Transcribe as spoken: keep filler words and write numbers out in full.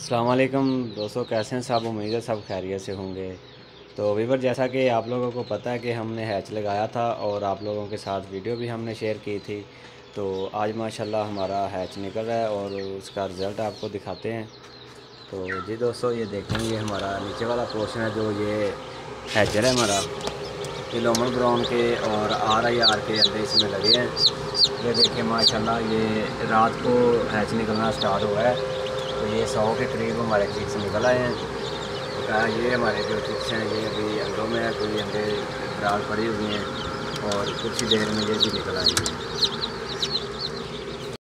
अस्सलाम वालेकुम दोस्तों, कैसे हैं सब। उम्मीद है सब खैरियत से होंगे। तो वीवर, जैसा कि आप लोगों को पता है कि हमने हैच लगाया था और आप लोगों के साथ वीडियो भी हमने शेयर की थी। तो आज माशाल्लाह हमारा हैच निकल रहा है और उसका रिज़ल्ट आपको दिखाते हैं। तो जी दोस्तों, ये देखें, ये हमारा नीचे वाला पोर्शन है जो ये हैचर है हमारा, ये लोमन ब्राउन के और आर आई आर के अंडे इसमें लगे हैं। ये देखें माशाल्लाह, ये रात को हैच निकलना स्टार्ट हुआ है। तो ये सौ के करीब हमारे चिक्स निकल आए हैं। तो ये हमारे जो चिक्स हैं ये अभी अंडों में है, कोई अंडे बराल पड़ी हुई हैं और कुछ ही देर में ये भी निकल आएंगे।